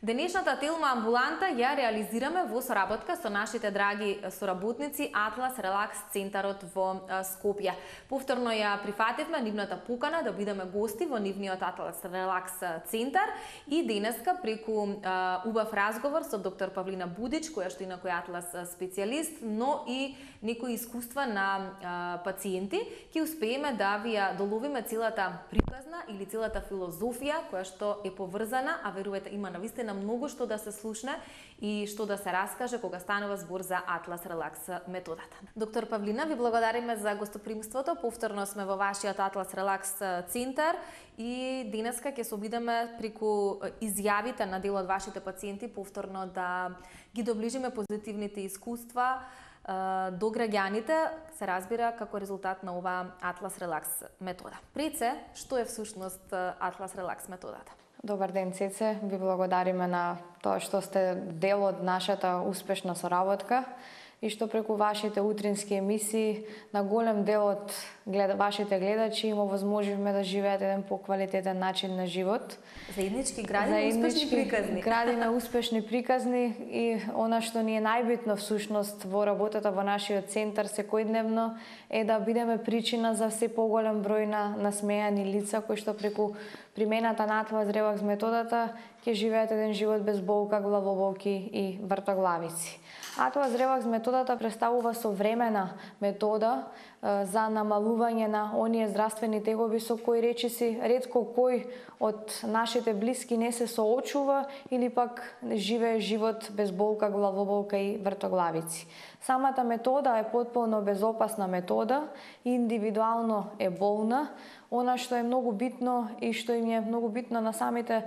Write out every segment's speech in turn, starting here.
Денешната телма амбуланта ја реализираме во соработка со нашите драги соработници Атлас Релакс центарот во Скопје. Повторно ја прифативме нивната покана да бидеме гости во нивниот Атлас Релакс центар и денеска преку убав разговор со доктор Павлина Будич, која што инаку е Атлас специјалист, но и некои искуства на пациенти, ќе успееме да ви ја доловиме целата приказна или целата филозофија која што е поврзана, а верувате има навистина многу што да се слушне и што да се раскаже кога станува збор за Атлас Релакс методата. Доктор Павлина, ви благодариме за гостопримството. Повторно сме во вашиот Атлас Релакс центар и денеска ќе се обидеме преку изјавите на дел од вашите пациенти повторно да ги доближиме позитивните искуства до граѓаните, се разбира како резултат на ова Атлас Релакс метода. Пред се, што е всушност Атлас Релакс методата? Добар ден, Цеце. Ви благодариме на тоа што сте дел од нашата успешна соработка и што преку вашите утрински емисии на голем дел од вашите гледачи им овозможивме да живеат еден поквалитетен начин на живот. Заеднички градиме успешни приказни. Градиме успешни приказни и она што ни е најбитно всушност во работата во нашиот центар секојдневно е да бидеме причина за се поголем број на насмејани лица кои што преку примената на Атлас Релакс методата ќе живеат еден живот без болка, главоболки и вртоглавици. Атлас Релакс методата представува современа метода за намалување на оние здравствени тегоби со кои речиси ретко кој од нашите блиски не се соочува или пак живее живот без болка, главоболка и вртоглавици. Самата метода е потполно безопасна метода и индивидуално е болна. Она што е многу битно и што им е многу битно на самите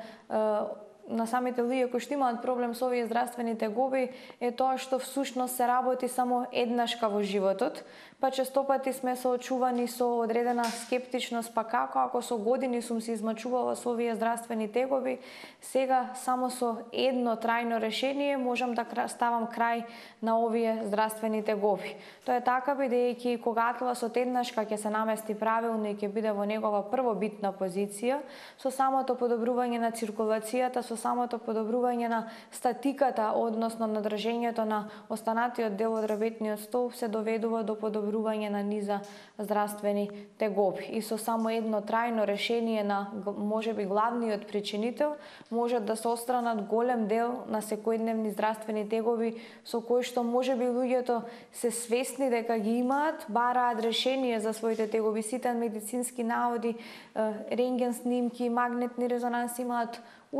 луѓе кои што имаат проблем со овие здравствени тегоби е тоа што всушност се работи само еднашка во животот, па честопати сме соочувани со одредена скептичност, па како ако со години сум се измачувала со овие здравствени тегоби, сега само со едно трајно решение можам да ставам крај на овие здравствени тегоби. Тоа е така бидејќи кога Атласот еднашка ќе се намести правилно и ќе биде во негова првобитна позиција, со самото подобрување на циркулацијата, со самото подобрување на статиката, односно на држењето на останатиот дел од работниот столб се доведува до подобрување на низа здравствени тегоби. И со само едно трајно решение на можеби главниот причинител можат да се отстранат голем дел на секојдневни здравствени тегоби со кои што можеби луѓето се свесни дека ги имаат, бараат решение за своите тегоби. Сите медицински наоди, рентген снимки, магнетни резонанси имаат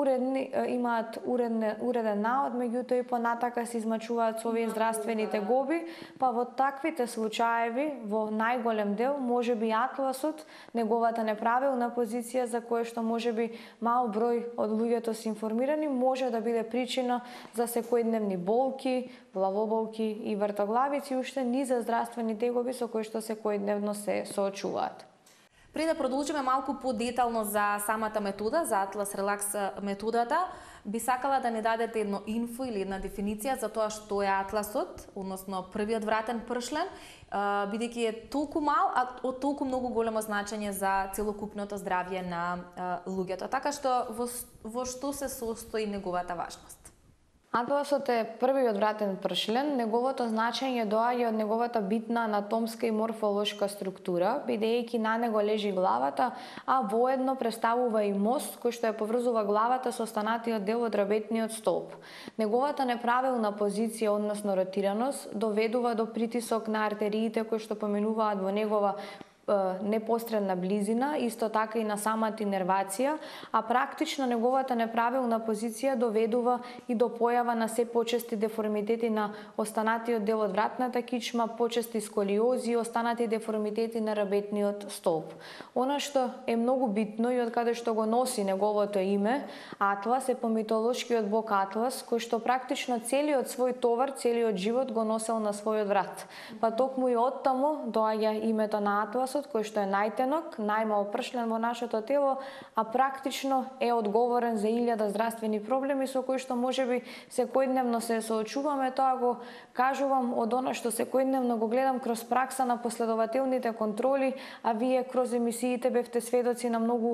уреден наод, меѓутоа и понатака се измачуваат со овие здравствени тегоби, па во таквите случаеви, во најголем дел, можеби Атласот, неговата неправилна позиција за која што можеби мал број од луѓето се информирани, може да биде причина за секојдневни болки, главоболки и вртоглавици, уште низа здравствени тегоби со кои што секојдневно се соочуваат. Пред да продолжиме малку подетално за самата метода, за Атлас Релакс методата, би сакала да ни дадете едно инфо или една дефиниција за тоа што е Атласот, односно првиот вратен пршлен, бидејќи е толку мал, а од толку многу големо значење за целокупното здравје на луѓето. Така што во што се состои неговата важност? Атласот е првиот вратен пршлен, неговото значење доаѓа од неговата битна анатомска и морфолошка структура, бидејќи на него лежи главата, а воедно представува и мост кој што ја поврзува главата со останатиот дел од работниот столб. Неговата неправилна позиција, односно ротираност, доведува до притисок на артериите кои што поминуваат во негова непосредна близина, исто така и на самата инервација, а практично неговата неправилна позиција доведува и до појава на се почести деформитети на останатиот дел од вратната кичма, почести сколиози и останати деформитети на работниот столб. Она што е многу битно и од каде што го носи неговото име, Атлас е по митолошкиот бог Атлас, кој што практично целиот свој товар, целиот живот го носел на својот врат. Па токму и оттаму доаѓа името на Атлас, кој што е најтенок, најмал пршлен во нашето тело, а практично е одговорен за 1000 здравствени проблеми со кои што можеби секојдневно се соочуваме. Тоа го кажувам од она што секојдневно го гледам кроз пракса на последователните контроли, а вие кроз емисиите бевте сведоци на многу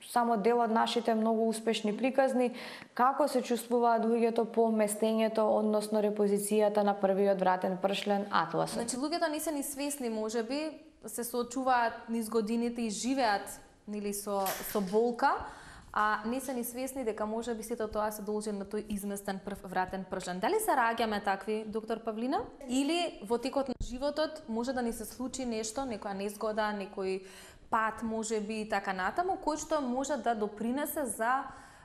само дел од нашите многу успешни приказни, како се чувствуваат луѓето по местењето, односно репозицијата на првиот вратен пршлен атласот. Значи луѓето не се ни свесни, можеби, се соочуваат низ годините и живеат нели со болка, а не се ни свесни дека можеби сето тоа се должи на тој изместен вратен пршлен. Дали се раѓаме такви, доктор Павлина? Или во текот на животот може да ни се случи нешто, некоја незгода, некој пат можеби и така натаму, кој што може да допринесе за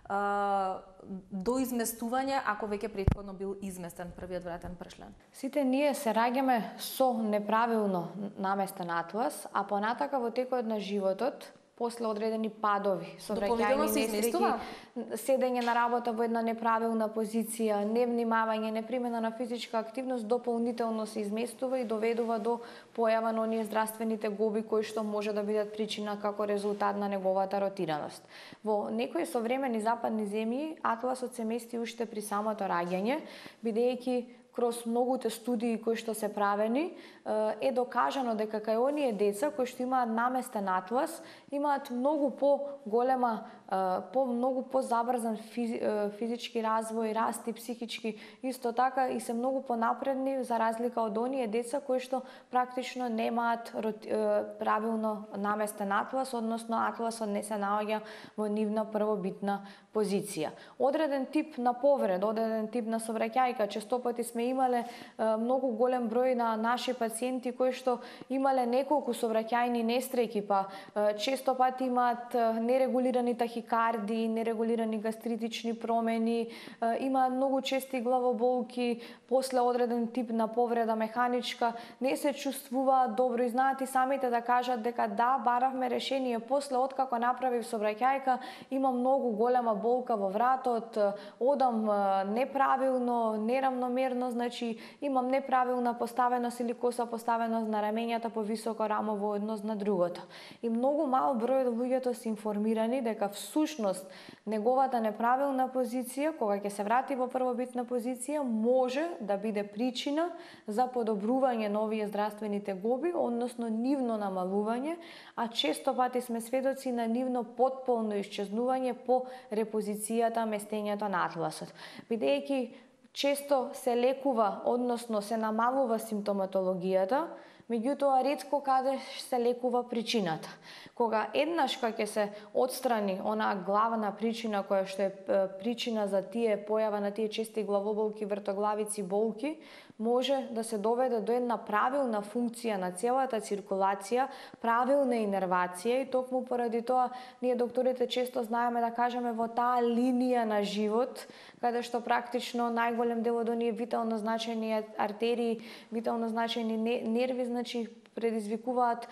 до изместување ако веќе претходно бил изместен првиот вратен пршлен. Сите ние се раѓаме со неправилно наместен атлас, а понатака во текот на животот, после одредени падови, сообраќајни несреќи, седење на работа во една неправилна позиција, невнимавање, непримена на физичка активност дополнително се изместува и доведува до појава на оние здравствените гоби кои што може да бидат причина како резултат на неговата ротираност. Во некои современи западни земји атласот се мести уште при самото раѓање, бидејќи кроз многуте студии кои што се правени, е докажано дека кај оние деца кои што имаат наместен атлас, имаат многу по-голема, многу по-забрзан физички развој, раст и психички, исто така и се многу понапредни за разлика од оние деца кои што практично немаат правилно наместен атлас, односно атласот не се наоѓа во нивна првобитна позиција. Одреден тип на повред, одреден тип на сообраќајка, честопати сме имале многу голем број на наши пациенти кои што имале неколку сообраќајни несреќи, па често пати имаат нерегулирани тахикарди, нерегулирани гастритични промени, имаат многу чести главоболки, после одреден тип на повреда механичка, не се чувствуваат добро и знаат и самите да кажат дека да, баравме решение, после откако направив сообраќајка, имам многу голема болка во вратот, одам неправилно, неравномерно, значи имам неправилна поставеност или коса поставеност на рамењата повисоко рамо во однос на другото. И многу мал број од луѓето се информирани дека всушност неговата неправилна позиција, кога ќе се врати во првобитна позиција, може да биде причина за подобрување на овие здравствените гоби, односно нивно намалување, а често пати сме сведоци на нивно потполно исчезнување по репозицијата, местењето на атласот. Бидејќи често се лекува, односно се намалува симптоматологијата, меѓутоа ретко каде се лекува причината. Кога еднаш ќе се отстрани онаа главна причина која што е причина за тие појава на тие чести главоболки, вртоглавици, болки, може да се доведе до една правилна функција на целата циркулација, правилна инервација и токму поради тоа ние докторите често знаеме да кажеме во таа линија на живот, каде што практично најголем дел од оние витално значајни артерии, витално значајни нерви, значи предизвикуваат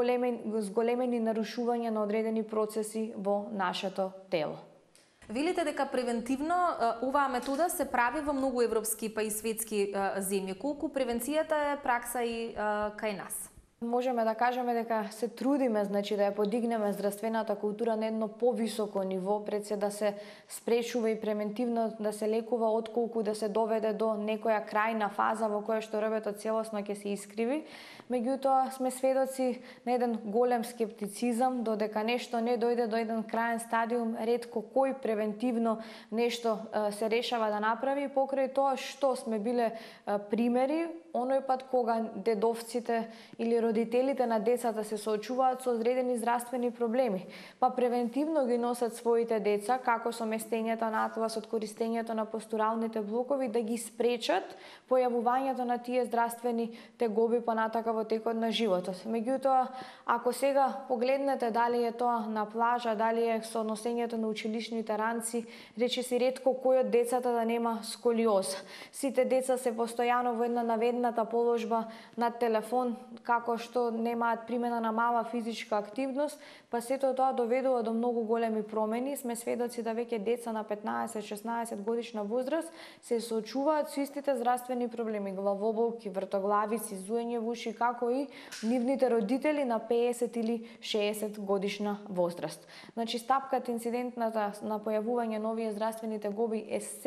зголемени нарушувања на одредени процеси во нашето тело. Велите дека превентивно оваа метода се прави во многу европски па и светски земји. Колку превенцијата е пракса и кај нас? Можеме да кажеме дека се трудиме, значи да ја подигнеме здравствената култура на едно повисоко ниво, пред се да се спречува и превентивно да се лекува отколку да се доведе до некоја крајна фаза во која што работот целосно ќе се искриви. Меѓутоа сме сведоци на еден голем скептицизам, додека нешто не дојде до еден краен стадиум, ретко кој превентивно нешто се решава да направи, покрај тоа што сме биле примери, оној пат кога дедовците или родителите на децата се соочуваат со одредени здравствени проблеми, па превентивно ги носат своите деца, како со местењето на атласот, користењето на постуралните блокови, да ги спречат појавувањето на тие здравствени тегоби понатака во текот на животот. Меѓутоа, ако сега погледнете дали е тоа на плажа, дали е со носењето на училишните ранци, речиси ретко кој од децата да нема сколиоза. Сите деца се постојано во една наведната положба над телефон, како што немаат примена на мала физичка активност, па сето тоа доведува до многу големи промени. Сме сведоци да веќе деца на 15-16 годишна возраст се соочуваат со истите здравствени проблеми, главоболки, вртоглавици, зуење во уши, како и нивните родители на 50 или 60 годишна возраст. Значи, стапката инцидентната на појавување на овие здравствени тегоби е се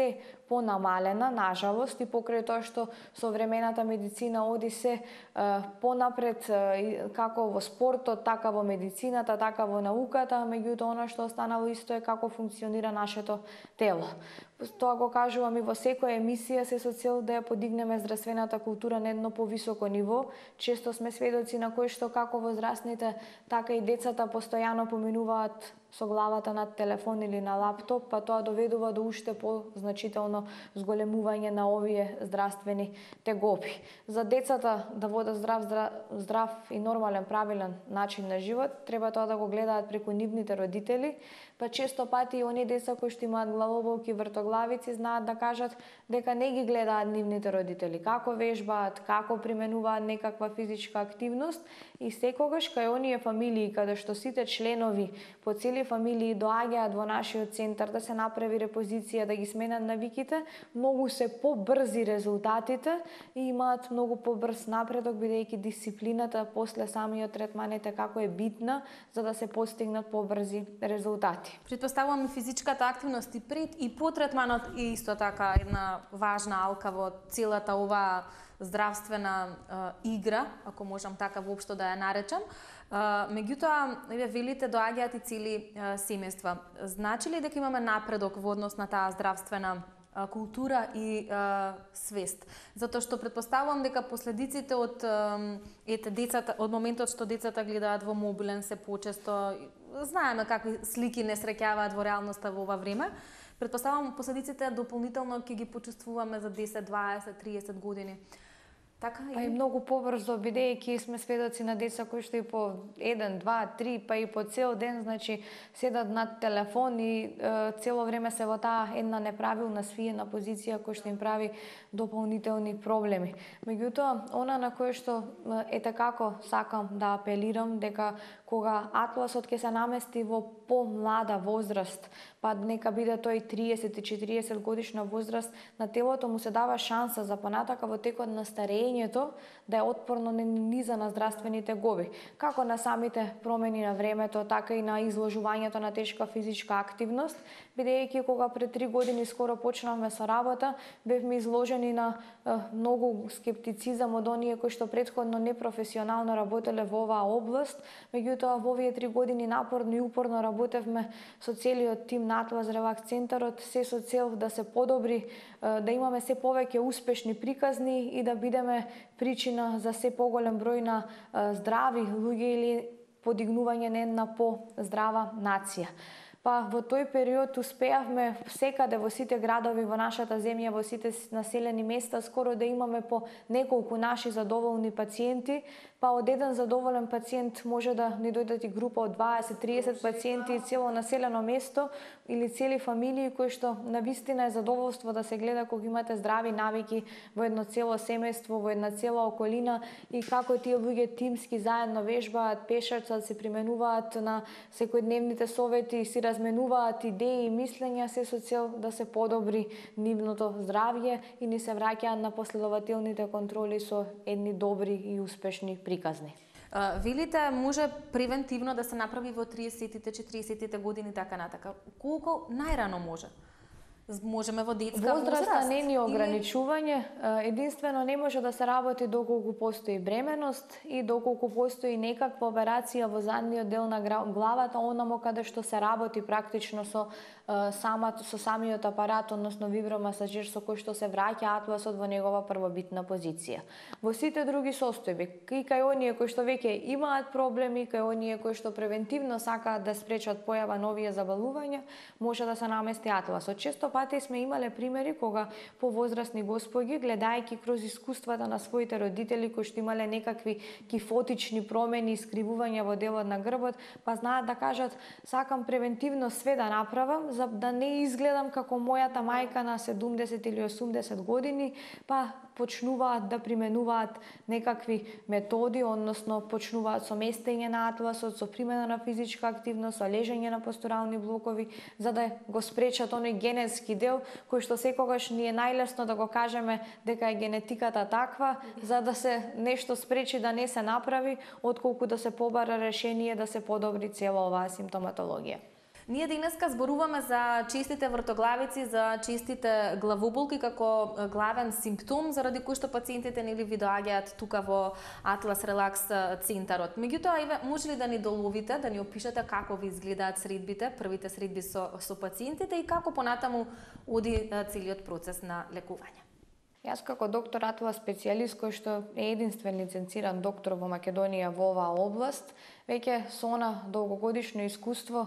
понамалена, нажалост, и покрај тоа што современата медицина оди се понапред како во спортот, така во медицината, така во науката, меѓутоа она што останало исто е како функционира нашето тело. Тоа го кажувам и во секоја емисија, се со цел да ја подигнеме здравствената култура на едно повисоко ниво. Често сме сведоци на кои што како возрастните, така и децата постојано поминуваат со главата над телефон или на лаптоп, па тоа доведува до уште позначително зголемување на овие здравствени тегоби. За децата да водат здрав и нормален, правилен начин на живот, треба тоа да го гледаат преку нивните родители, па често пати и оние деца кои што имаат главоболки, вртоглавици, знаат да кажат дека не ги гледаат нивните родители, како вежбаат, како применуваат некаква физичка активност, и секогаш кај оние фамилии каде што сите членови по цели фамилии доаѓаат во нашиот центар да се направи репозиција, да ги сменат навиките, многу се побрзи резултатите и имаат многу побрз напредок, бидејќи дисциплината после самиот третман е како е битна за да се постигнат побрзи резултати. Претпоставувам и физичката активност и пред и по третманот е исто така една важна алка во целата оваа здравствена игра, ако можам така воопшто да ја наречам. Меѓутоа, велите доаѓаат и цели семејства. Значи ли дека имаме напредок во однос на таа здравствена култура и свест? Затоа што претпоставувам дека последиците од децата, од моментот што децата гледаат во мобилен се почесто, знаеме какви слики не среќаваат во реалноста во ова време. Претпоставувам последиците дополнително ќе ги почувствуваме за 10, 20, 30 години. Така Па и многу побрзо, бидејќи сме сведоци на деца кои што и по 1, 2, 3, па и по цел ден, значи, седат над телефон и цело време се во таа една неправилна свиена позиција која што им прави дополнителни проблеми. Меѓутоа, она на кое што како сакам да апелирам, дека кога атласот ќе се намести во помлада возраст, па нека биде тој 30 и 40 годишна возраст, на телото му се дава шанса за понатака во текот на старењето да е отпорно на низа на здравствени тегоби, како на самите промени на времето, така и на изложувањето на тешка физичка активност, бидејќи кога пред 3 години скоро почнавме со работа, бевме изложени на многу скептицизам од оние кои што претходно непрофесионално работеле во оваа област, меѓутоа во овие 3 години напорно и упорно работевме со целиот тим на Атлас Релакс центарот, се со цел да се подобри, да имаме се повеќе успешни приказни и да бидеме причина за се поголем број на здрави луѓе или подигнување на една по-здрава нација. Па во тој период успеавме секаде во сите градови во нашата земја, во сите населени места, скоро да имаме по неколку наши задоволни пациенти, па од еден задоволен пациент може да ни дојдат и група од 20-30 пациенти и цело населено место или цели фамилии кои што навистина е задоволство да се гледа кога имате здрави навики во едно цело семејство, во една цела околина и како тие луѓе тимски заедно вежбаат, пешачат, се применуваат на секојдневните совети, си разменуваат идеи и мислења, се со цел да се подобри нивното здравје и ни се враќаат на последователните контроли со едни добри и успешни приказни. Велите може превентивно да се направи во 30-тите, 40-тите години, така натака. Колку најрано може? Можеме во детска возраста не ни ограничување, единствено не може да се работи доколку постои бременост и доколку постои некаква операција во задниот дел на главата, онамо каде што се работи практично со самиот апарат, односно вибромасажер со кој што се враќа атласот во негова првобитна позиција. Во сите други состојби, и кај оние кои што веќе имаат проблеми, кај оние кои што превентивно сакаат да спречат појава на овие заболувања, може да се намести атласот. Често пати сме имале примери кога повозрастни господи, гледајќи кроз искуствата на своите родители кои што имале некакви кифотични промени, искривувања во делот на грбот, па знаат да кажат сакам превентивно све да направам за да не изгледам како мојата мајка на 70 или 80 години, па почнуваат да применуваат некакви методи, односно почнуваат со местење на атласот, со примена на физичка активност, со лежење на постурални блокови, за да го спречат оној генетски дел кој што секогаш ни е најлесно да го кажеме дека е генетиката таква, за да се нешто спречи да не се направи, отколку да се побара решение да се подобри цела оваа симптоматологија. Ние денеска зборуваме за честите вртоглавици, за честите главоболки како главен симптом заради кој што пациентите нели ви доаѓаат тука во Атлас Релакс центарот. Меѓутоа, еве, може ли да ни доловите, да ни опишете како ви изгледаат средбите, првите средби со пациентите и како понатаму оди целиот процес на лекување? Јас како доктор Атлас специјалист кој што е единствен лиценциран доктор во Македонија во оваа област, веќе со она долгогодишно искуство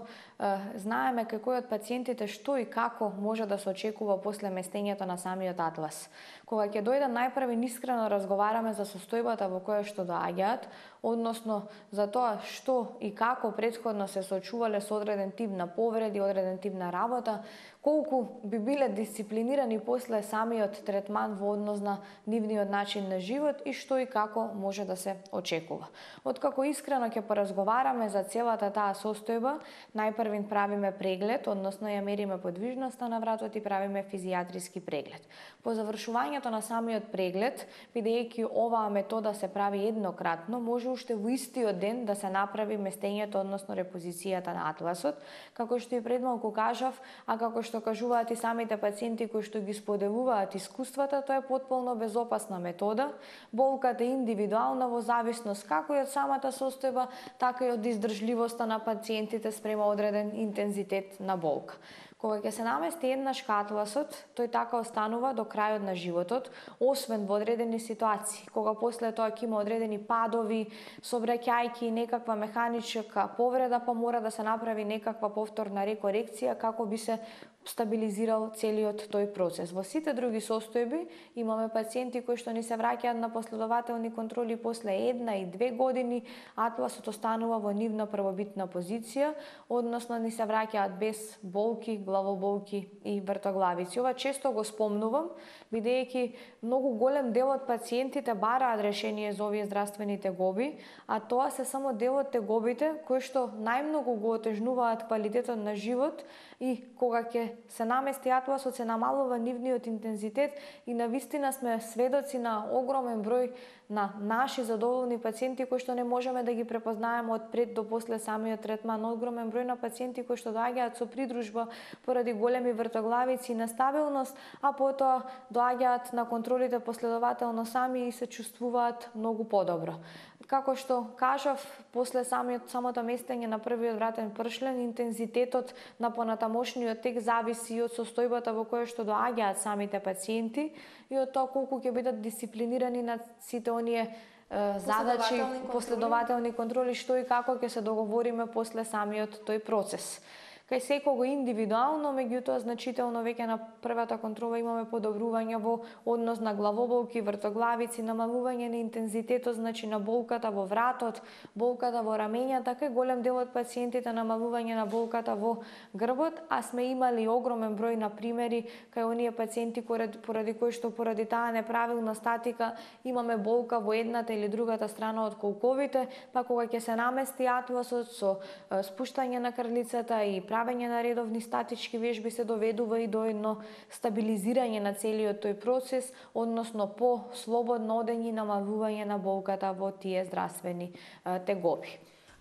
знаеме како од пациентите што и како може да се очекува после местењето на самиот Атлас. Кога ќе дојдат најпрви искрено разговараме за состојбата во која што доаѓаат, односно за тоа што и како претходно се соочувале со одреден тип на повреди, одреден тип на работа, колку би биле дисциплинирани после самиот третман во однос на нивниот начин на живот и што и како може да се очекува. Откако искрено ќе поразговараме за целата таа состојба, најпрвин правиме преглед, односно ја мериме подвижноста на вратот и правиме физијатриски преглед. По завршувањето на самиот преглед, бидејќи оваа метода се прави еднократно, може уште во истиот ден да се направи местењето, односно репозицијата на атласот, како што и пред малку кажав, а како што кажуваат и самите пациенти кои што ги споделуваат искуствата, тоа е потполно безопасна метода. Болката е индивидуална во зависност како и од самата состојба, така и од издржливоста на пациентите спрема одреден интензитет на болка. Кога ќе се намести еднаш атласот, тој така останува до крајот на животот, освен во одредени ситуации, кога после тоа ќе има одредени падови, собраќајки и некаква механичка повреда, па мора да се направи некаква повторна рекорекција како би се стабилизирал целиот тој процес. Во сите други состојби имаме пациенти кои што ни се враќаат на последователни контроли после 1 и 2 години, атласот останува во нивна првобитна позиција, односно ни се враќаат без болки, главоболки и вртоглавици. Ова често го спомнувам, бидејќи многу голем дел од пациентите бараат решение за овие здравствени тегоби, а тоа се само дел од тегобите кои што најмногу го отежнуваат квалитетот на живот и кога ќе се намести атласот се намалува нивниот интензитет и навистина сме сведоци на огромен број на наши задоволни пациенти кои што не можеме да ги препознаеме од пред до после самиот третман, огромен број на пациенти кои што доаѓаат со придружба поради големи вртоглавици и нестабилност, а потоа доаѓаат на контролите последователно сами и се чувствуваат многу подобро. Како што кажав, после самото местење на првиот вратен пршлен, интензитетот на понатамошниот тек зависи и од состојбата во која што доаѓаат самите пациенти и од тоа колку ќе бидат дисциплинирани на сите оние задачи, последователни контроли, што и како ќе се договориме после самиот тој процес. Кај секого индивидуално, меѓутоа значително веќе на првата контрола имаме подобрување во однос на главоболки, вртоглавици, намалување на интензитетот, значи на болката во вратот, болката во рамењата, кај голем дел од пациентите намалување на болката во грбот, а сме имали огромен број на примери кај оние пациенти поради кои што поради таа неправилна статика имаме болка во едната или другата страна од колковите, па кога ќе се намести атласот со спуштање на крлицата и правење на редовни статички вежби се доведува и до едно стабилизирање на целиот тој процес, односно по слободно одење и намалување на болката во тие здравствени тегоби.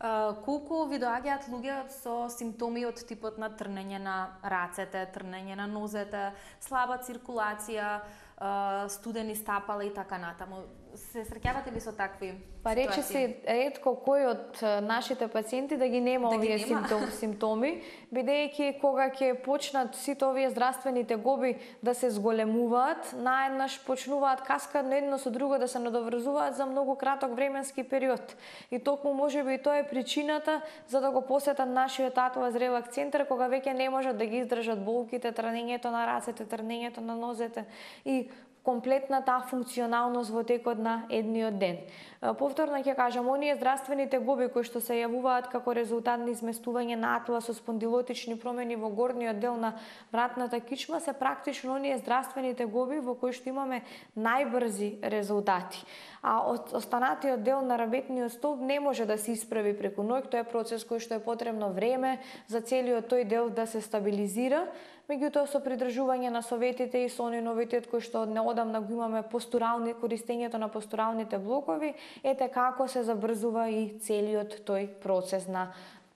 Колку ви доаѓаат луѓе со симптоми од типот на трнење на рацете, трнење на нозете, слаба циркулација, студени стапала и така натаму? Се среќавате ли со такви ситуации? Па рече се ретко кој од нашите пациенти да ги нема овие симптоми, бидејќи кога ќе почнат сите овие здравствени тегоби да се зголемуваат, наеднаш почнуваат каскадно едно со друго да се надоврзуваат за многу краток временски период. И токму можеби и тоа е причината за да го посетат нашиот Атлас Релакс центар кога веќе не можат да ги издржат болките, трнењето на рацете, трнењето на нозете и комплетна таа функционалност во текот на едниот ден. Повторно ќе кажам, оние здравствени тегоби кои што се јавуваат како резултат на изместување на атлас со спондилотични промени во горниот дел на вратната кичма се практично оние здравствени тегоби во кои што имаме најбрзи резултати. А останатиот дел на работниот столб не може да се исправи преку ноќ, тоа е процес кој што е потребно време за целиот тој дел да се стабилизира. Меѓутоа со придржување на советите и со оној новитет кој што одамна го имаме користењето на постуралните блокови, ете како се забрзува и целиот тој процес на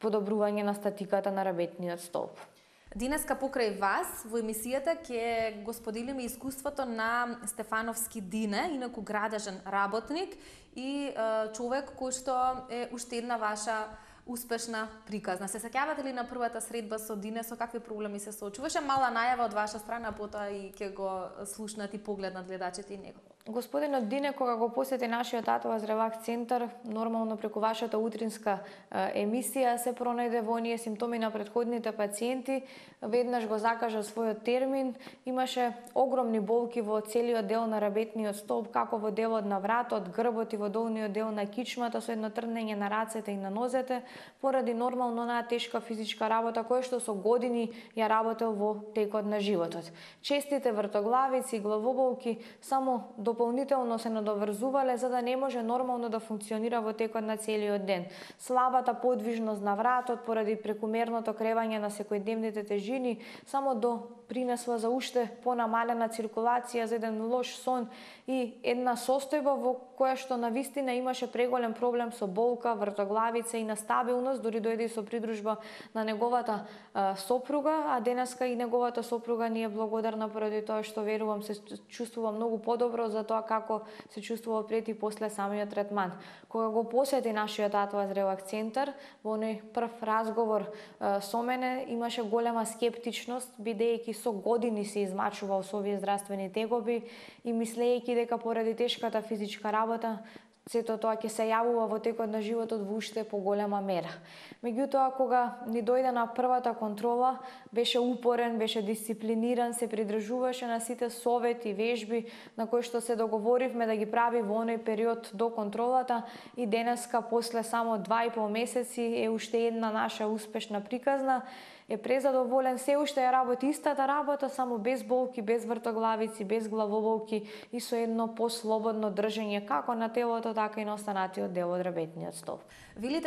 подобрување на статиката на работниот столб. Денеска покрај вас во емисијата ќе го споделиме искуството на Стефановски Дине, инаку градежен работник и човек кој што е уште една ваша успешна приказна. Се сеќавате ли на првата средба со Дине, со какви проблеми се соочуваше? Мала најава од ваша страна, потоа и ќе го слушнат и погледнат гледачите и него. Господинот Дине, кога го посети нашиот Атлас Релакс центар, нормално преку вашата утринска емисија се пронајде во оние симптоми на претходните пациенти, веднаш го закажа својот термин, имаше огромни болки во целиот дел на работниот столб, како во делот на вратот, грбот и во долниот дел на кичмата, со едно трнење на рацете и на нозете, поради нормално онаа тешка физичка работа која што со години ја работел во текот на животот. Честите вртоглавици и главоболки само дополнително се надоврзувале за да не може нормално да функционира во текот на целиот ден. Слабата подвижност на вратот поради прекумерното кревање на секојдневните тежини само допринесла за уште понамалена циркулација, за еден лош сон и една состојба во која што навистина имаше преголем проблем со болка, вртоглавица и нестабилност, дури дојде и со придружба на неговата сопруга, а денеска и неговата сопруга ни е благодарна поради тоа што верувам се чувствува многу подобро за тоа како се чувствува пред и после самиот третман. Кога го посети нашиот Атлас Релакс центар, во оној прв разговор со мене имаше голема скептичност, бидејќи со години се измачувал со овие здравствени тегоби и мислејќи дека поради тешката физичка работа сето тоа ќе се јавува во текот на животот во уште поголема мера. Меѓутоа, кога ни дојде на првата контрола, беше упорен, беше дисциплиниран, се придржуваше на сите совети и вежби на кои што се договоривме да ги прави во оној период до контролата и денеска, после само 2,5 месеци, е уште една наша успешна приказна, е презадоволен, се уште ја работи истата работа, само без болки, без вртоглавици, без главоболки и со едно послободно држење како на телото, така и на останатиот дел од работниот столб. Велите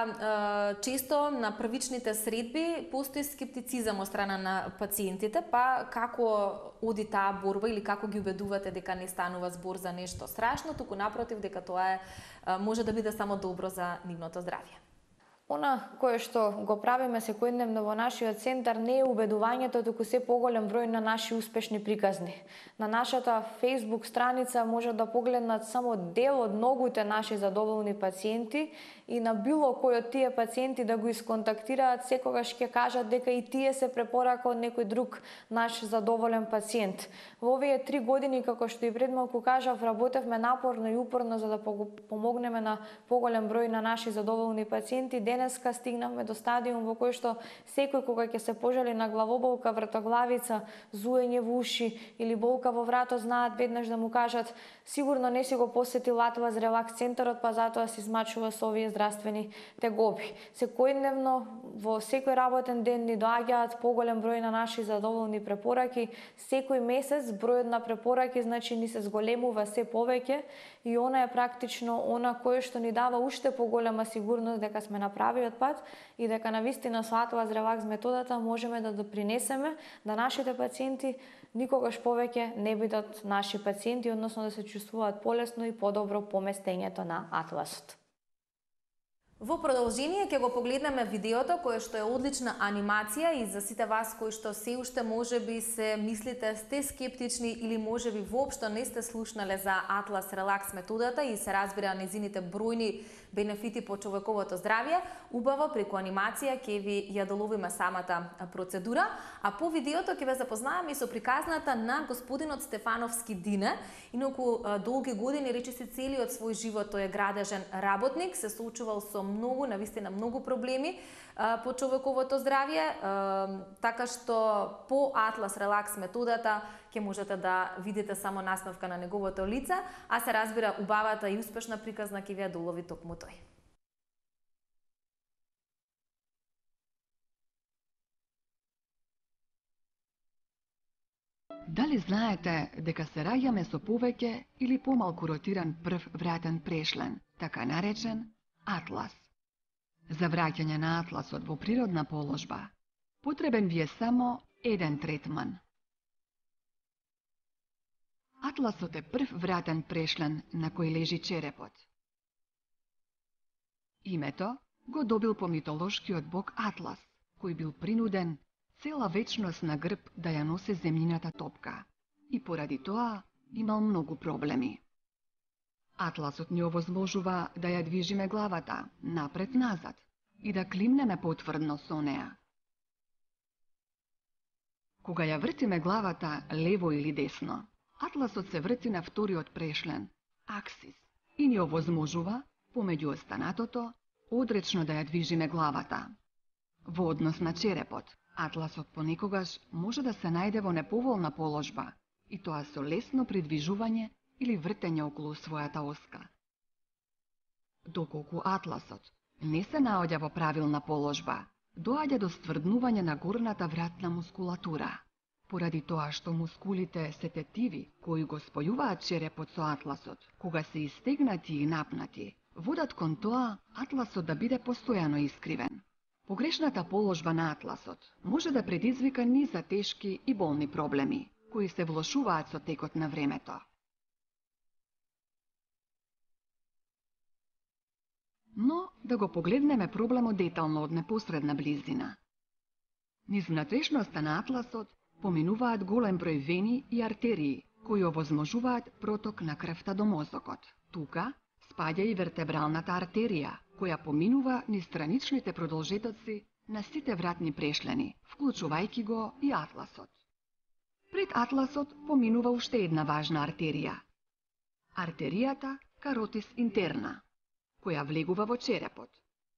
дека често на првичните средби постои скептицизам од страна на пациентите, па како оди таа борба или како ги убедувате дека не станува збор за нешто страшно, туку напротив дека тоа може да биде само добро за нивното здравје? Она кое што го правиме секојдневно во нашиот центар не е убедувањето, туку се поголем број на наши успешни приказни. На нашата Facebook страница може да погледнат само дел од многуте наши задоволни пациенти и на било кој од тие пациенти да го исконтактираат, секогаш ќе кажат дека и тие се препорака од некој друг наш задоволен пациент. Во овие 3 години, како што и пред малку кажав, работевме напорно и упорно за да помогнеме на поголем број на наши задоволни пациенти. Денеска стигнавме до стадиум во кој што секој кога ќе се пожали на главоболка, вртоглавица, зуење во уши или болка во вратот, знаат веднаш да му кажат: сигурно не си го посетил Атлас Релакс центарот, па затоа се измачува со овие здравствени тегоби. Секојдневно во секој работен ден ни доаѓаат поголем број на наши задоволни препораки. Секој месец бројот на препораки значи ни се зголемува се повеќе и она е практично она кое што ни дава уште поголема сигурност дека сме на правиот пат и дека навистина со Атлас Релакс методата можеме да допринесеме да нашите пациенти никогаш повеќе не бидат наши пациенти, односно да се чувствуваат полесно и подобро по местењето на Атласот. Во продолжение ќе го погледнеме видеото кое што е одлична анимација и за сите вас кои што се уште можеби се мислите сте скептични или можеби воопшто не сте слушнале за Атлас Релакс методата и се разбира незините бројни бенефити по човековото здравје, убаво преку анимација ќе ви ја доловиме самата процедура, а по видеото ќе ве запознаеме и со приказната на господинот Стефановски Дине. Инаку долги години, речиси целиот свој живот, тој е градежен работник, се соочувал со многу, навистина многу проблеми по човековото здравје, така што по Атлас Релакс методата ќе можете да видите само насмевка на неговото лице, а се разбира убавата и успешна приказна ќе ви ја долови токму тој. Дали знаете дека се раѓаме со повеќе или помалку ротиран прв вратен прешлен, така наречен Атлас? За враќање на Атласот во природна положба, потребен ви е само еден третман. Атласот е прв вратен прешлен на кој лежи черепот. Името го добил по митолошкиот бог Атлас, кој бил принуден цела вечност на грб да ја носи земјината топка и поради тоа имал многу проблеми. Атласот ни овозможува да ја движиме главата напред-назад и да климнеме потврдно со неа. Кога ја вртиме главата лево или десно, Атласот се врти на вториот прешлен, аксис, и ни овозможува, помеѓу останатото, одречно да ја движиме главата. Во однос на черепот, Атласот понекогаш може да се најде во неповолна положба, и тоа со лесно придвижување или вртење околу својата оска. Доколку Атласот не се наоѓа во правилна положба, доаѓа до стврднување на горната вратна мускулатура, поради тоа што мускулите се тетиви кои го спојуваат черепот со Атласот, кога се истегнати и напнати, водат кон тоа Атласот да биде постојано искривен. Погрешната положба на Атласот може да предизвика низа тешки и болни проблеми, кои се влошуваат со текот на времето. Но да го погледнеме проблемот детално од непосредна близина. Низ внатрешноста на Атласот поминуваат голем број вени и артерии, кои овозможуваат проток на крвта до мозокот. Тука спаѓа и вертебралната артерија, која поминува низ страничните продолжетоци на сите вратни прешлени, вклучувајќи го и Атласот. Пред Атласот поминува уште една важна артерија. Артеријата каротис интерна, која влегува во черепот.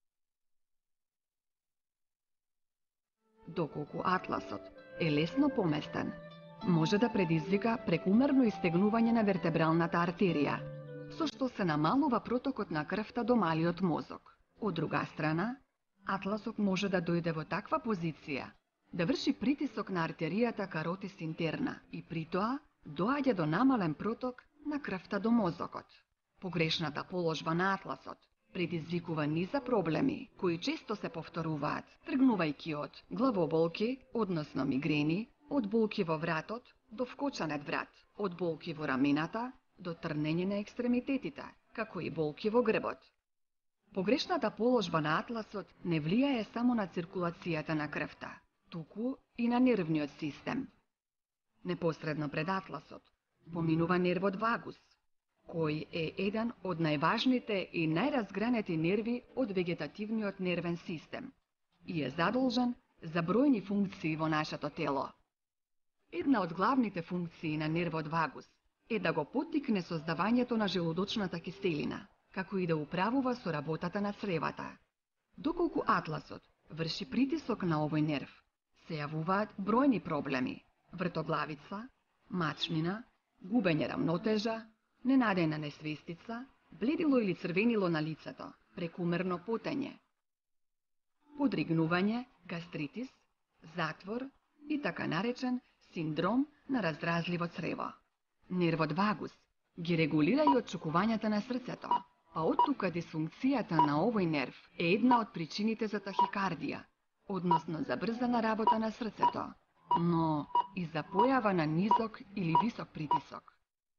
Доколку Атласот е лесно поместен, може да предизвика прекумерно истегнување на вертебралната артерија, со што се намалува протокот на крвта до малиот мозок. Од друга страна, Атласот може да дојде во таква позиција да врши притисок на артеријата каротис интерна и при тоа доаѓа до намален проток на крвта до мозокот. Погрешната положба на Атласот предизвикува низа проблеми кои често се повторуваат, тргнувајќи од главоболки, односно мигрени, од болки во вратот до вкочанет врат, од болки во рамената до трнење на екстремитетите, како и болки во грбот. Погрешната положба на Атласот не влијае само на циркулацијата на крвта, туку и на нервниот систем. Непосредно пред Атласот поминува нервот вагус, кој е еден од најважните и најразгранети нерви од вегетативниот нервен систем и е задолжен за бројни функции во нашето тело. Една од главните функции на нервот вагус е да го поттикне создавањето на желудочната киселина, како и да управува со работата на цревата. Доколку Атласот врши притисок на овој нерв, се јавуваат бројни проблеми: вртоглавица, мачнина, губење рамнотежа, ненадејна несвестица, бледило или црвенило на лицето, прекумерно потење, подригнување, гастритис, затвор и така наречен синдром на раздразливо црево. Нервот вагус ги регулира и отчукувањата на срцето, па оттука дисфункцијата на овој нерв е една од причините за тахикардија, односно за брзана работа на срцето, но и за појава на низок или висок притисок.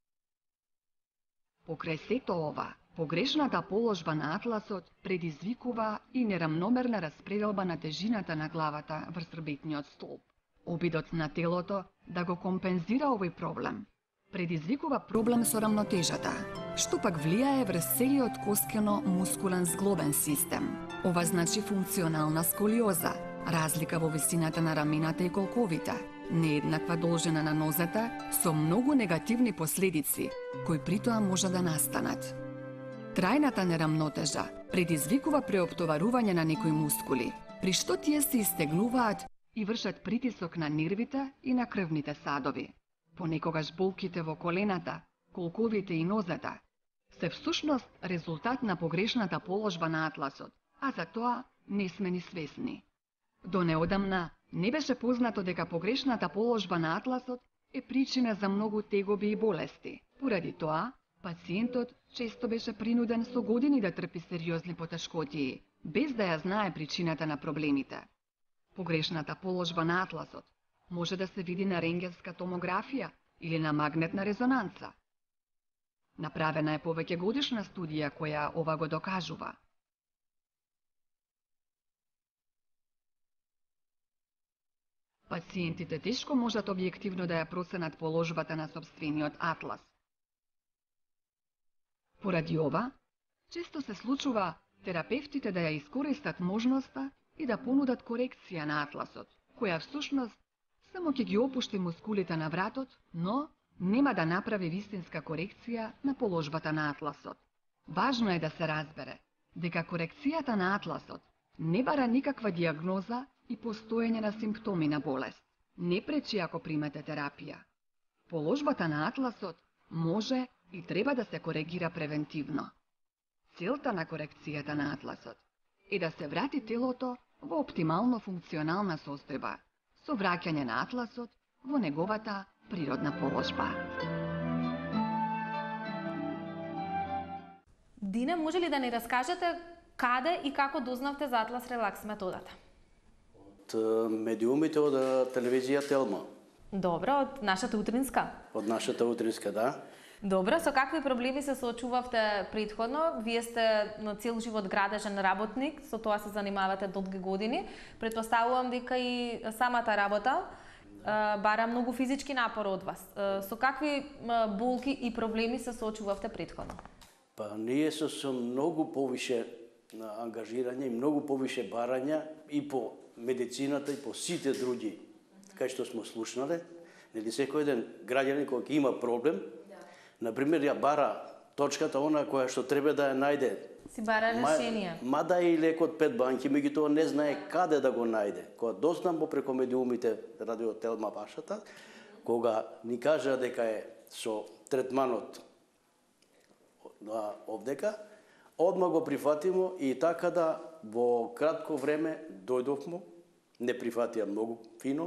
Покрај сето ова, погрешната положба на Атласот предизвикува и нерамномерна распределба на тежината на главата врз хрбетниот столб. Обидот на телото да го компензира овој проблем предизвикува проблем со рамнотежата, што пак влијае врз целиот косткено-мускулен зглобен систем. Ова значи функционална сколиоза, разлика во висината на рамената и колковите, нееднаква должина на нозата со многу негативни последици, кои притоа може да настанат. Трајната нерамнотежа предизвикува преоптоварување на некои мускули, при што тие се истегнуваат и вршат притисок на нервите и на крвните садови. Понекогаш болките во колената, колковите и нозата се всушност резултат на погрешната положба на Атласот, а за тоа не сме ни свесни. До неодамна не беше познато дека погрешната положба на Атласот е причина за многу тегоби и болести. Поради тоа, пациентот често беше принуден со години да трпи сериозни потешкотии, без да ја знае причината на проблемите. Погрешната положба на Атласот може да се види на рентгенска томографија или на магнетна резонанца. Направена е повеќе годишна студија која ова го докажува. Пациентите тешко можат објективно да ја проценат положбата на сопствениот атлас. Поради ова, често се случува терапевтите да ја искористат можноста и да понудат корекција на атласот, која всушност само ќе ги опушти мускулите на вратот, но нема да направи вистинска корекција на положбата на атласот. Важно е да се разбере дека корекцијата на атласот не бара никаква диагноза и постоење на симптоми на болест. Не пречи ако примете терапија. Положбата на атласот може и треба да се коригира превентивно. Целта на корекцијата на атласот е да се врати телото во оптимално функционална состојба, со враќање на атласот во неговата природна положба. Дине, може ли да ни раскажете каде и како дознавте за Атлас Релакс методата? Од медиумите од телевизија Телма. Добро, од нашата утринска? Од нашата утринска, да. Добро, со какви проблеми се соочувавте предходно? Вие сте на цел живот градежен работник, со тоа се занимавате долги години. Претпоставувам дека и самата работа бара многу физички напор од вас. Со какви болки и проблеми се соочувавте предходно? Па ние со многу повише ангажирање и многу повише барања и по медицината и по сите други, кај што сме слушнале. Нели секој ден граѓанин кој има проблем, например, ја бара точката она која што треба да ја најде. Си бара решение. Мада и лекот 5 банки, меѓутоа не знае каде да го најде. Кога дознам преку медиумите радио Телма вашата, кога ни кажа дека е со третманот овдека, одма го прифатимо и така да во кратко време дојдовме, не прифатија многу фино.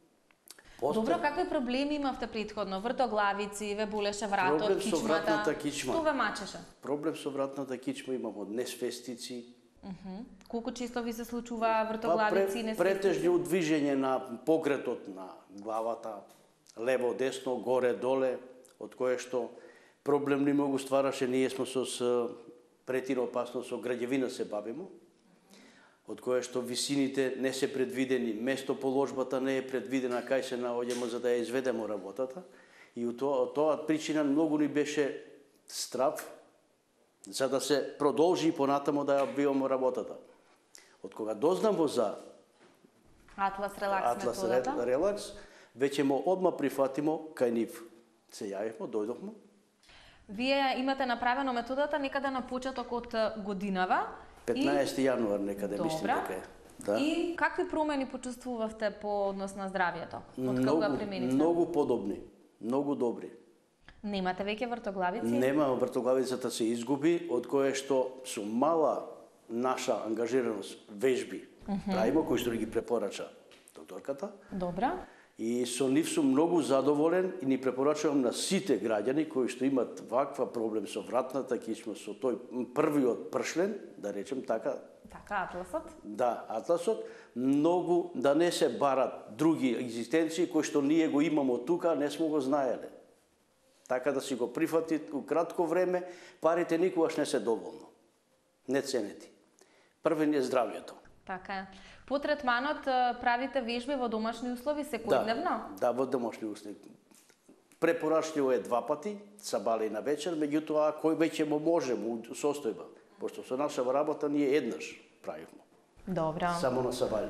Добро, какви проблеми имавте предходно? Вртоглавици, ве болеше вратот, Проблем со кичмата? вратната кичма. Што ве мачеше? Проблем со вратната кичма имам од несвестици. Колку често ви се случува вртоглавици и несвестици? Претежно движење на покретот на главата, лево, десно, горе, доле, од кое што проблем не многу ствараше, ние сме со претира опасност со граѓевина се бавимо, од кое што висините не се предвидени, место положбата не е предвидена кај се наоѓаме за да ја изведеме работата. И од тоа причина многу ни беше страв за да се продолжи понатамо да ја одвиваме работата. Од кога дознавме за Атлас Релакс методата? Релакс, веќе мо одма прифатимо кај нив. Се јавивме, дојдовме. Вие имате направено методата некаде на почеток од годинава. 15 јануар некаде мислам дека е. Да. И какви промени почувствувавте по однос на здравието? Од кога применивте? Многу подобни, многу добри. Немате веќе вртоглавици? Нема, вртоглавицата се изгуби, од кое што со мала наша ангажираност вежби правиме, кои што ги препорача докторката. Добра. И со нив сум многу задоволен и ни препорачувам на сите граѓани кои што имат ваква проблем со вратната кичма, со тој првиот пршлен, да речем така. Така, атласот? Да, атласот, многу да не се барат други екзистенции кои што ние го имамо тука, не сме го знаеле. Така да си го прифати у кратко време, парите никогаш не се доволно. Не ценети. Првен е здравјето. Така е. По третманот правите вежби во домашни услови секојдневно? Да, во домашни услови. Препорачливо е 2 пати, сабале и на вечер, меѓутоа кој веќе му може му состојба, пошто со наша работа ние еднаш правивме. Добро. Само на сабале.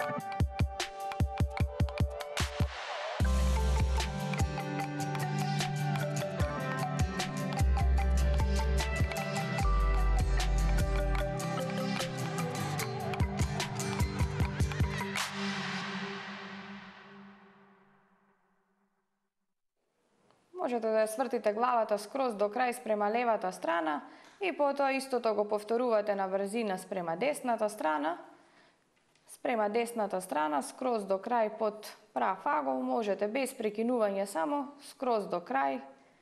Можете да ја свртите главата скроз до крај спрема левата страна и потоа истото го повторувате на брзина спрема десната страна. Спрема десната страна скроз до крај под прав агол, можете без прекинување само скроз до крај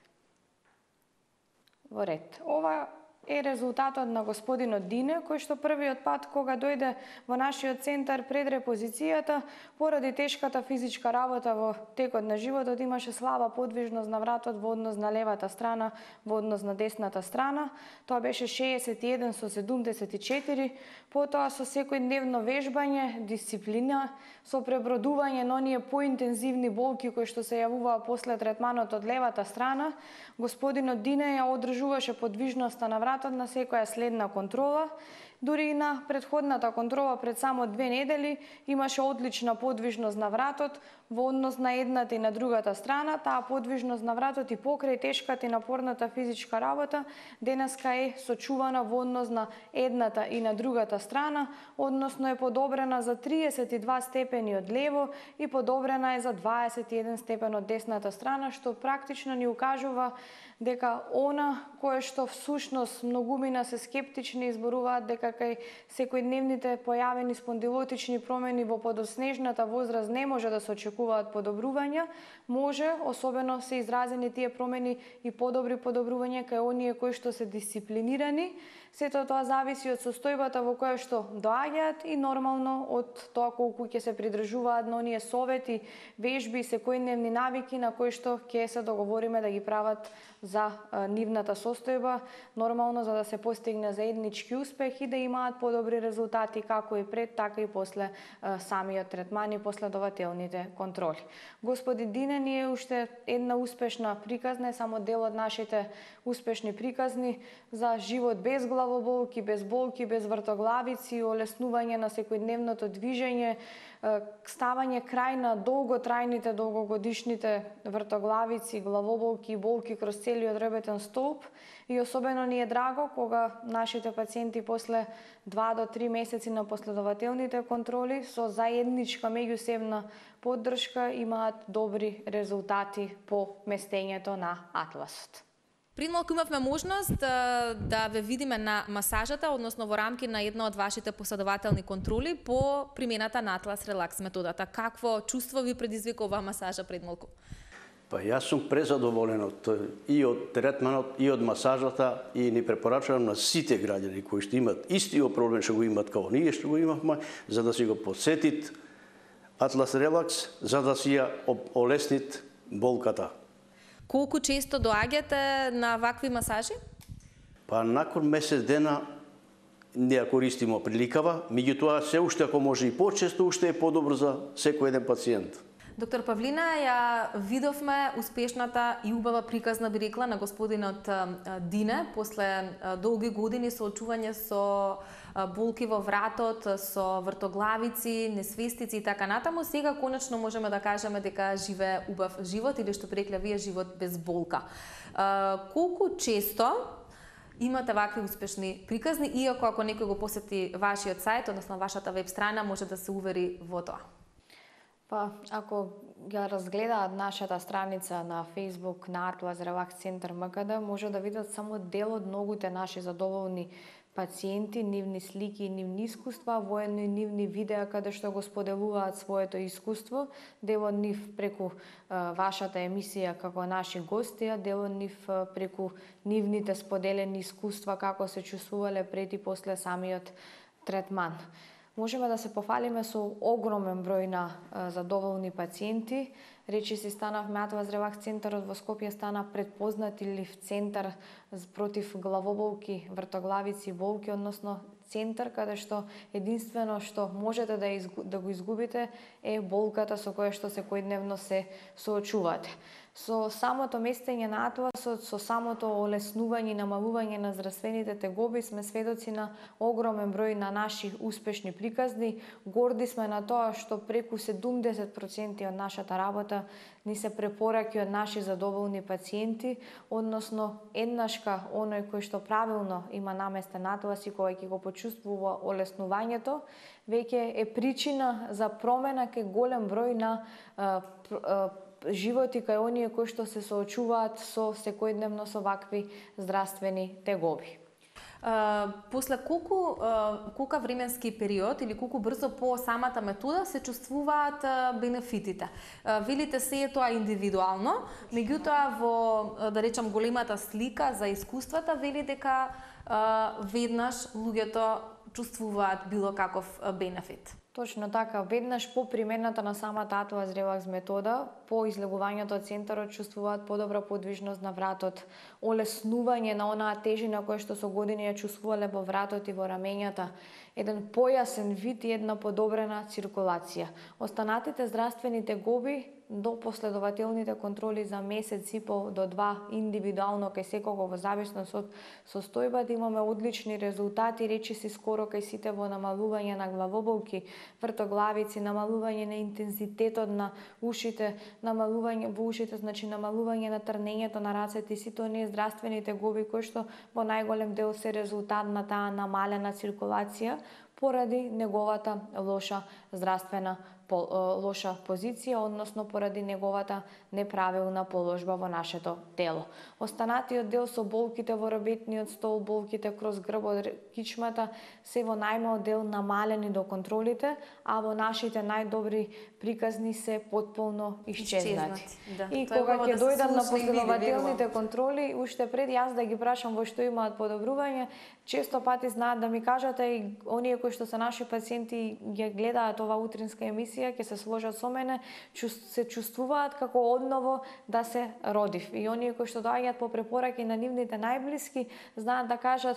во ред. Ова е резултатот на господинот Дине, кој што првиот пат кога дојде во нашиот центар предре позицијата, поради тешката физичка работа во текот на животот имаше слаба подвижност на вратот во однос на левата страна, во однос на десната страна. Тоа беше 61 со 74, потоа со секојдневно вежбање, дисциплина, со пребродување на оние поинтензивни болки кои што се јавуваа после третманот од левата страна, господинот Дине ја одржуваше подвижноста на вратот на секоја следна контрола. Дури и на претходната контрола пред само 2 недели имаше одлична подвижност на вратот во однос на едната и на другата страна. Таа подвижност на вратот и покрај тешката и напорната физичка работа денеска е сочувана во однос на едната и на другата страна, односно е подобрена за 32 степени од лево и подобрена е за 21 степен од десната страна, што практично ни укажува дека она кое што всушност многумина се скептични изборуваат дека кај секојдневните појавени спондилотични промени во подоснежната возраст не може да се очекуваат подобрувања, може, особено се изразени тие промени и подобри подобрувања кај оние кои што се дисциплинирани. Сето тоа зависи од состојбата во која што доаѓаат и нормално од тоа колку ќе се придржуваат на оние совети, вежби и секојдневни навики на кои што ќе се договориме да ги прават за нивната состојба, нормално за да се постигне заеднички успех и да имаат подобри резултати како и пред, така и после самиот третман и последователните контроли. Господин Дине ни е уште една успешна приказна, само дел од нашите успешни приказни за живот без главоболки, без болки, без вртоглавици, олеснување на секојдневното движење, ставање крај на долготрајните, долгогодишните вртоглавици, главоболки и болки кроз целиот ребетен столб. И особено ни е драго кога нашите пациенти после 2 до 3 месеци на последователните контроли со заедничка меѓусебна поддршка имаат добри резултати по местењето на атласот. Пред малку имавме можност да ве видиме на масажата, односно во рамки на една од вашите последователни контроли по примената на Атлас Релакс методата. Какво чувство ви предизвика оваа масажа пред малку? Па јас сум презадоволен и од третманот, и од масажата, и ни препорачувам на сите граѓани кои што имат истиот проблем што го имат како ние што го имавме, за да си го посетит Атлас Релакс, за да си ја олеснит болката. Колку често доаѓате на вакви масажи? Па након месец дена не ја користимо приликава, меѓутоа се уште ако може и почесто, уште е подобро за секој еден пациент. Доктор Павлина, ја видовме успешната и убава приказна, би рекла, на господинот Дине, после долги години соочување со болки во вратот, со вртоглавици, несвестици и така натаму. Сега конечно можеме да кажеме дека живее убав живот или што прекле вие живот без болка. Колку често имате вакви успешни приказни, иако ако некој го посети вашиот сајт, односно вашата веб страна, може да се увери во тоа? Па, ако ја разгледаат нашата страница на Facebook на Атлас Релакс Центар МКД, може да видат само дел од многуте наши задоволни пациенти, нивни слики и нивни искуства, воедно и нивни видеа каде што го споделуваат своето искуство, дел од нив преку вашата емисија како наши гости, а дел од нив преку нивните споделени искуства како се чувствувале пред и после самиот третман. Можеме да се пофалиме со огромен број на задоволни пациенти. Речиси станавме Атлас Релакс Центарот во Скопје стана предпознатилив центар против главоболки, вртоглавици и болки, односно центар каде што единствено што можете да го изгубите е болката со која што секојдневно се соочувате. Со самото местење на атласот, со самото олеснување и намалување на здравствените тегоби сме сведоци на огромен број на наши успешни приказни. Горди сме на тоа што преку 70% од нашата работа ни се препораки од наши задоволни пациенти, односно еднашка оној кој што правилно има наместен атлас и кој ќе го почувствува олеснувањето, веќе е причина за промена кај голем број на животи кај оние кои што се соочуваат со секојдневно со вакви здравствени тегоби. После колку временски период или колку брзо по самата метода се чувствуваат бенефитите? Велите се е тоа индивидуално, меѓутоа во, да речам, големата слика за искуствата вели дека веднаш луѓето чувствуваат било каков бенефит. Точно така, веднаш по примената на самата Атлас Релакс метода, по излегувањето од центарот чувствуваат подобра подвижност на вратот, олеснување на онаа тежина која што со години ја чувствувале во вратот и во рамењата, еден појасен вид и една подобрена циркулација. Останатите здравствени тегоби до последователните контроли за месец и пол до 2 индивидуално кај секого во зависност од состојбата имаме одлични резултати, речиси скоро кај сите во намалување на главоболки, вртоглавици, намалување на интензитетот на ушите, намалување во ушите, значи намалување на трнењето на рацете и сите оние здравствени тегоби кои што во најголем дел се резултат на таа намалена циркулација поради неговата лоша здравствена лоша позиција, односно поради неговата неправилна положба во нашето тело. Останатиот дел со болките во работниот стол, болките кроз грбот, кичмата, се во најмал дел намалени до контролите, а во нашите најдобри приказни се потполно исчезнати. Да. И кога ќе дојдат на последователните контроли, уште пред јас да ги прашам во што имаат подобрување, често пати знаат да ми кажат и оние кои што се наши пациенти ја гледаат ова утринска емисија, ќе се сложат со мене, се чувствуваат како одново да се родив. И оние кои што доаѓаат по препораки на нивните најблиски, знаат да кажат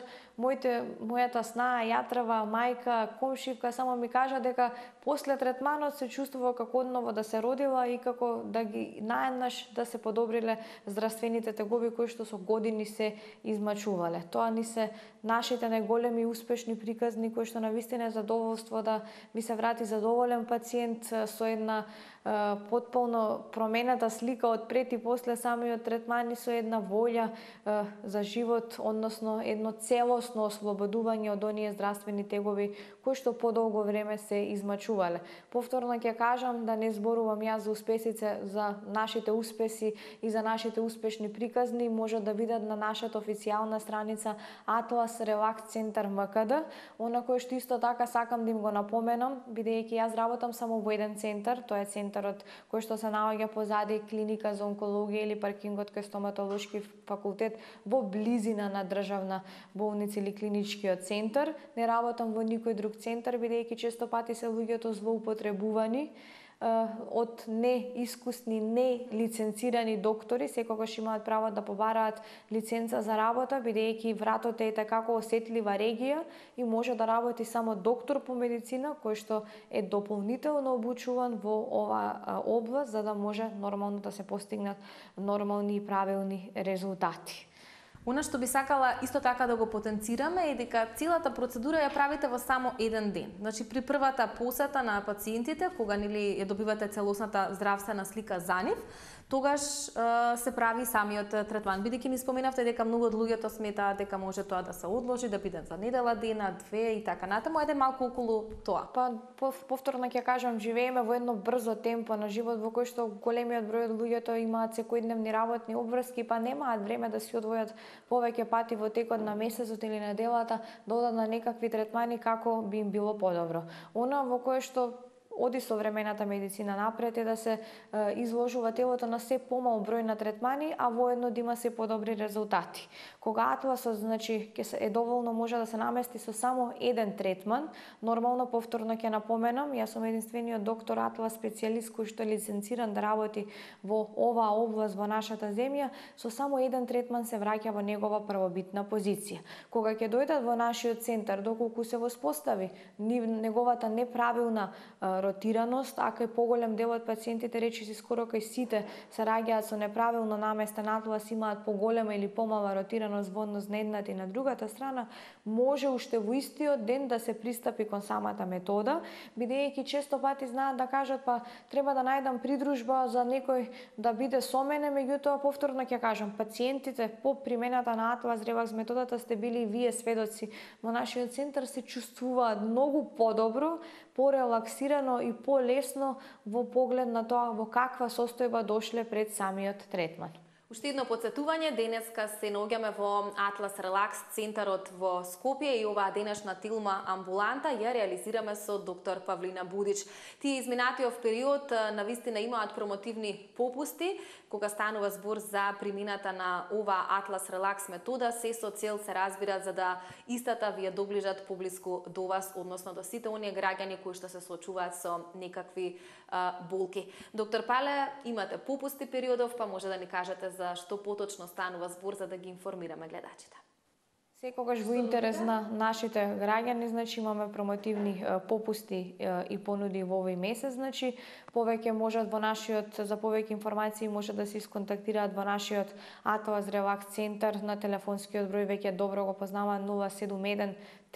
мојата снаа, јатрава, мајка, комшивка само ми кажа дека после третманот се чувствува како одново да се родила и како да ги наеднаш да се подобриле здравствените тегоби кои што со години се измачувале. Тоа ни се нашите најголеми успешни приказни кои што навистина е задоволство да ми се врати задоволен пациент со една потполно промената слика од пред и после самиот третман и со една волја за живот, односно едно целосно ослободување од оние здравствени тегоби кои што подолго време се измачувале. Повторно ќе кажам да не зборувам јас за успесице, за нашите успеси и за нашите успешни приказни можат да видат на нашата официјална страница Атлас Релакс Центар МКД, она кој што исто така сакам да им го напоменам, бидејќи јас работам само во еден центар, тоа е центарот кој што се наоѓа позади клиника за онкологија или паркингот кај стоматолошки факултет во близина на државна болница или клиничкиот центар. Не работам во никој друг центар, бидејќи често пати се луѓето злоупотребувани од неискусни, нелиценцирани доктори, секогаш имаат право да побараат лиценца за работа, бидејќи вратот е како осетлива регија и може да работи само доктор по медицина, кој што е дополнително обучуван во оваа област, за да може нормално да се постигнат нормални и правилни резултати. Она што би сакала исто така да го потенцираме е дека целата процедура ја правите во само еден ден. Значи при првата посета на пациентите, кога нели ја добивате целосната здравствена слика за нив, тогаш се прави самиот третман. Бидејќи ми споменавте дека многу од луѓето сметаат дека може тоа да се одложи, да биде за недела дена, 2 и така натаму, ајде малку околу тоа. Повторно ќе кажам, живееме во едно брзо темпо на живот во кој што големиот број од луѓето имаат секојдневни работни обврски, па немаат време да си одвојат повеќе пати во текот на месецот или неделата да одат на некакви третмани како би им било подобро. Она во кое што оди современата медицина напред е да се изложува телото на се помал број на третмани, а воедно да има се подобри резултати. Кога атласот, значи, е доволно може да се намести со само еден третман, нормално повторно ќе напоменам, јас сум единствениот доктор атлас специјалист кој што е лиценциран да работи во оваа област во нашата земја, со само еден третман се враќа во негова првобитна позиција. Кога ќе дојдат во нашиот центар, доколку се воспостави неговата неправилна ротираност, а кај поголем дел од пациентите, речиси скоро кај сите се раѓаат со неправилно наместен атлас, имаат поголема или помала ротираност во однос на едната и на другата страна, може уште во истиот ден да се пристапи кон самата метода, бидејќи често пати знаат да кажат па треба да најдам придружба за некој да биде со мене, меѓутоа повторно ќе кажам, пациентите по примената на атлас релакс методата сте били и вие сведоци. Во нашиот центар се чувствуваат многу подобро, порелаксирано и полесно во поглед на тоа во каква состојба дошле пред самиот третман. Уште едно подсетување, денеска се наоѓаме во Атлас Релакс центарот во Скопје и оваа денешна тилма амбуланта ја реализираме со доктор Павлина Будич. Тие изминатиот период навистина имаат промотивни попусти, кога станува збор за примината на оваа Атлас Релакс метода, се со цел се разбира за да истата ви ја доближат поблиску до вас, односно до сите оние граѓани кои што се соочуваат со некакви болки. Доктор Пале, имате попусти периодов, па може да ни кажете за што поточно станува збор за да ги информираме гледачите. Секогаш во интерес на нашите граѓани, значи имаме промотивни попусти и понуди во овој месец, значи повеќе можат во нашиот, за повеќе информации може да се исконтактираат во нашиот Атлас Релакс центар на телефонскиот број, веќе добро го познава 071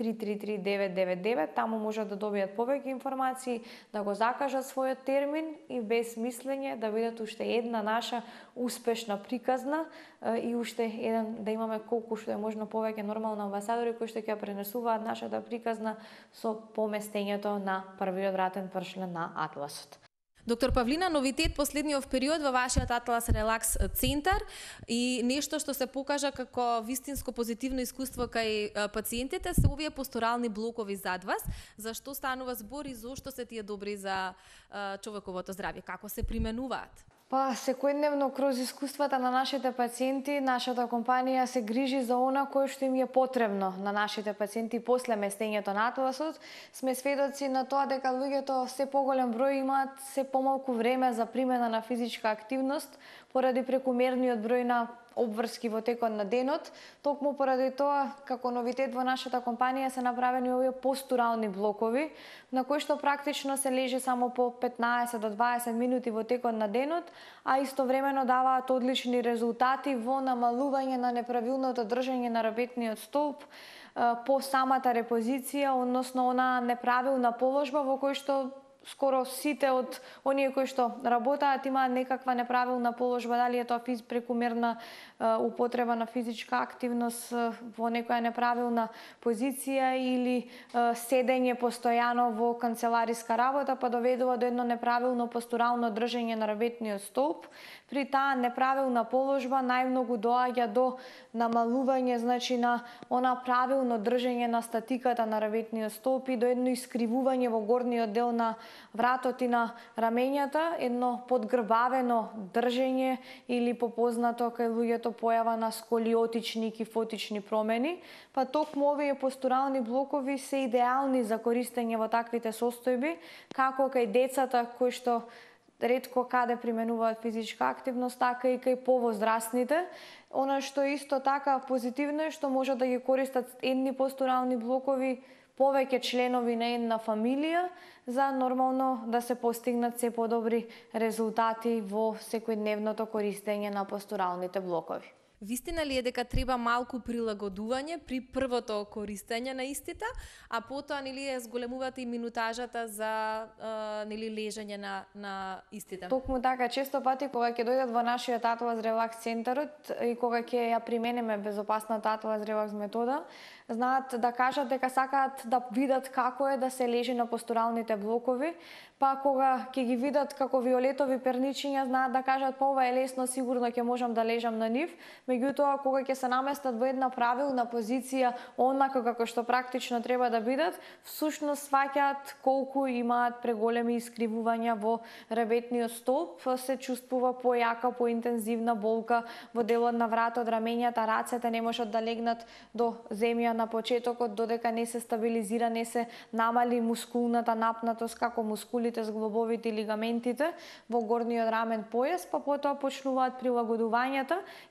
333 999, таму можат да добијат повеќе информации, да го закажат својот термин и без мислење да бидат уште една наша успешна приказна и уште еден да имаме колку што е можно повеќе нормални амбасадори кои што ќе пренесуваат нашата приказна со поместењето на првиот вратен пршлен на Атласот. Доктор Павлина, новитет последниот период во вашиот Атлас Релакс центар и нешто што се покажа како вистинско позитивно искуство кај пациентите се овие постурални блокови зад вас. Зашто станува збор и зошто се тие добри за човековото здравје? Како се применуваат? Па, секојдневно кроз искуствата на нашите пациенти, нашата компанија се грижи за она кое што им е потребно на нашите пациенти после местењето на Атласот. Сме сведоци на тоа дека луѓето се поголем број имаат се помалку време за примена на физичка активност поради прекумерниот број на обврски во текот на денот. Токму поради тоа, како новитет во нашата компанија се направени овие постурални блокови, на кои што практично се лежи само по 15 до 20 минути во текот на денот, а истовремено даваат одлични резултати во намалување на неправилното држање на рабетниот столб по самата репозиција, односно она неправилна положба во кој што скоро сите од оние кои што работаат имаат некаква неправилна положба, дали е тоа прекумерна употреба на физичка активност во некоја неправилна позиција или седење постојано во канцелариска работа, па доведува до едно неправилно постурално држење на рабетниот столб. При таа неправилна положба најмногу доаѓа до намалување, значи на она правилно држење на статиката на рабетниот столб и до едно искривување во горниот дел на вратот и на рамењата, едно подгрбавено држење или попознато кај луѓето појава на сколиотични и кифотични промени, па токму овие постурални блокови се идеални за користење во таквите состојби, како кај децата кои што ретко каде применуваат физичка активност, така и кај повозрастните. Она што исто така позитивно е што може да ги користат едни постурални блокови повеќе членови на една фамилија за нормално да се постигнат се подобри резултати во секојдневното користење на постуралните блокови. Вистина ли е дека треба малку прилагодување при првото користење на истите, а потоа нели ја зголемувате и минутажата за нели лежење на истите? Токму така, често пати кога ќе дојдат во нашиот Атлас Релакс центарот и кога ќе ја применеме безопасната Атлас Релакс метода, знаат да кажат дека сакаат да видат како е да се лежи на постуралните блокови, па кога ќе ги видат како виолетови перничиња, знаат да кажат па ова е лесно, сигурно ќе можам да лежам на нив. Меѓутоа, кога ќе се наместат во една правилна позиција, онака како што практично треба да бидат, всушност сваќаат колку имаат преголеми искривувања во рабетниот столб, се чувствува појака, поинтензивна болка во делот на вратот, рамењата, рацете не можат да легнат до земја на почетокот, додека не се стабилизира, не се намали мускулната напнатост, како мускулите, зглобовите и лигаментите во горниот рамен појас, па потоа почнуваат прилагодувањата и со текот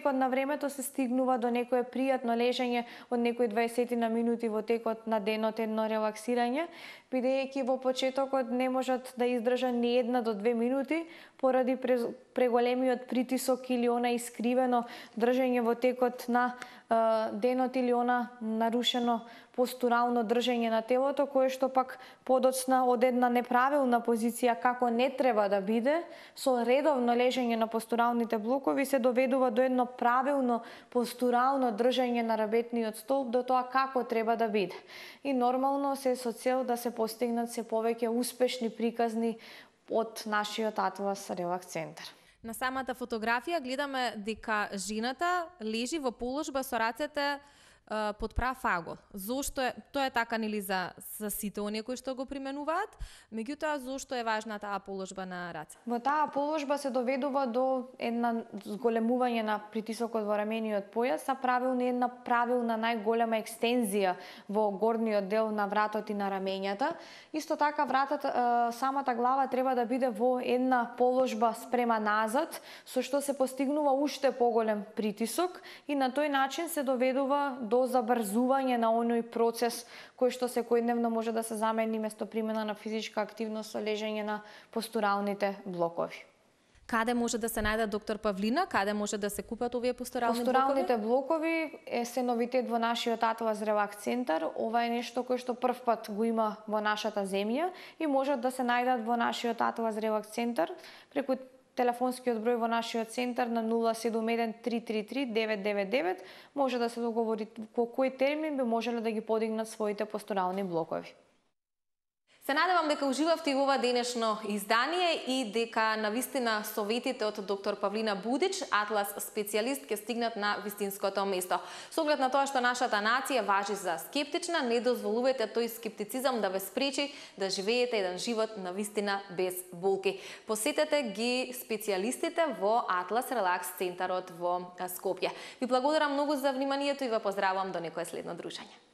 текот на времето се стигнува до некое пријатно лежење од некои 20 на минути во текот на денот, едно релаксирање, бидејќи во почетокот не можат да издржа ни 1 до 2 минути поради преголемиот притисок или она искривено држење во текот на денот или она нарушено постурално држење на телото, кое што пак подоцна од една неправилна позиција како не треба да биде, со редовно лежење на постуралните блокови се доведува до едно правилно постурално држење на работниот столб, до тоа како треба да биде. И нормално се со цел да се постигнат се повеќе успешни приказни од нашиот Атлас Релакс центар. На самата фотографија гледаме дека жената лежи во положба со рацете под прав агол. Зошто е тоа е така нели за сите оние кои што го применуваат? Меѓутоа зошто е важна таа положба на раце? Во таа положба се доведува до една зголемување на притисокот во рамениот појас, а една правилна најголема екстензија во горниот дел на вратот и на рамењата. Исто така вратата, самата глава треба да биде во една положба спрема назад, со што се постигнува уште поголем притисок и на тој начин се доведува до забрзување на оној процес кој што секојдневно може да се замени место примена на физичка активност со лежење на постуралните блокови. Каде може да се најде доктор Павлина? Каде може да се купат овие постурални блокови? Постуралните блокови се новитет во нашиот Атлас Релакс центар. Ова е нешто кое што прв пат го има во нашата земја и можат да се најдат во нашиот Атлас Релакс центар преку телефонскиот број во нашиот центар на 071-333-999 може да се договори во кој термин би можеле да ги подигнат своите постурални блокови. Се надевам дека уживавте и ова денешно издание и дека навистина советите од доктор Павлина Будич, Атлас специјалист, ќе стигнат на вистинското место. Со оглед на тоа што нашата нација важи за скептична, не дозволувајте тој скептицизам да ве спречи да живеете еден живот навистина без болки. Посетете ги специјалистите во Атлас Релакс центарот во Скопје. Ви благодарам многу за вниманието и ве поздравувам до некое следно дружење.